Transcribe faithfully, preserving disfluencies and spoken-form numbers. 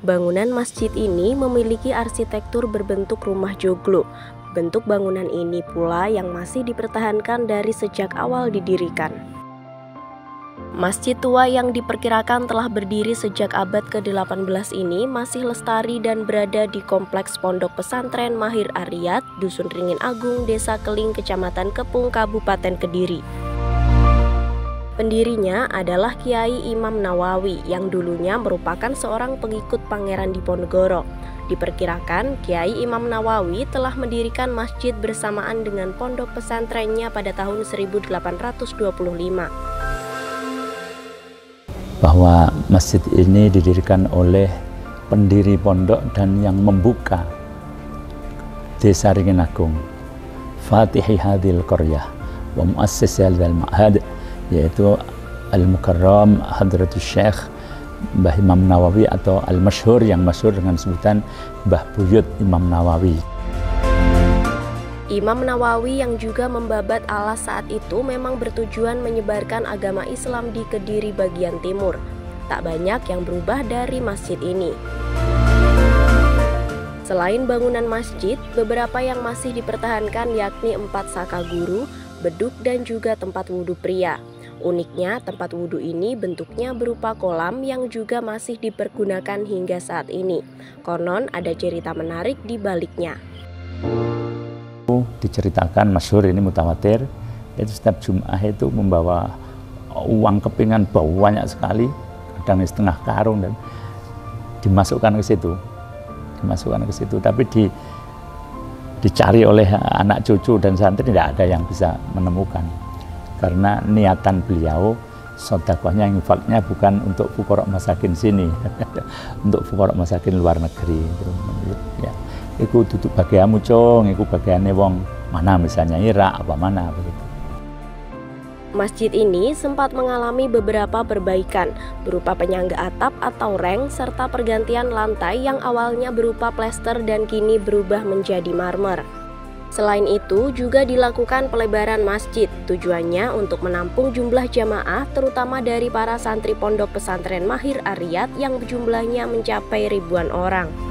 Bangunan masjid ini memiliki arsitektur berbentuk rumah joglo. Bentuk bangunan ini pula yang masih dipertahankan dari sejak awal didirikan. Masjid tua yang diperkirakan telah berdiri sejak abad ke delapan belas ini masih lestari dan berada di Kompleks Pondok Pesantren Mahir Ar-Riyad, Dusun Ringin Agung, Desa Keling, Kecamatan Kepung, Kabupaten Kediri. Pendirinya adalah Kiai Imam Nawawi yang dulunya merupakan seorang pengikut Pangeran Diponegoro. Diperkirakan Kiai Imam Nawawi telah mendirikan masjid bersamaan dengan pondok pesantrennya pada tahun seribu delapan ratus dua puluh lima. Bahwa masjid ini didirikan oleh pendiri pondok dan yang membuka Desa Ringin Agung, Fatihi hadhil qaryah wa muassis hadzal ma'had, yaitu Al-Mukarram Hadratus Syekh Mbah Imam Nawawi atau Al-Masyhur yang masyhur dengan sebutan Mbah Buyut Imam Nawawi. Imam Nawawi yang juga membabat alas saat itu memang bertujuan menyebarkan agama Islam di Kediri bagian timur. Tak banyak yang berubah dari masjid ini. Selain bangunan masjid, beberapa yang masih dipertahankan yakni empat saka guru, beduk dan juga tempat wudhu pria. Uniknya, tempat wudhu ini bentuknya berupa kolam yang juga masih dipergunakan hingga saat ini. Konon ada cerita menarik di baliknya. Diceritakan masyhur ini mutawatir, itu setiap Jumat itu membawa uang kepingan banyak sekali, kadang setengah karung, dan dimasukkan ke situ, dimasukkan ke situ. Tapi di, dicari oleh anak cucu dan santri tidak ada yang bisa menemukan. Karena niatan beliau, sedekahnya, infaknya bukan untuk fuqara masakin sini, untuk fuqara masakin luar negeri. Ya, itu tutup bagianmu cong, itu bagiannya wong mana misalnya Irak apa mana begitu. Masjid ini sempat mengalami beberapa perbaikan berupa penyangga atap atau reng serta pergantian lantai yang awalnya berupa plester dan kini berubah menjadi marmer. Selain itu juga dilakukan pelebaran masjid, tujuannya untuk menampung jumlah jamaah terutama dari para santri pondok pesantren Mahir Ar-Riyad yang jumlahnya mencapai ribuan orang.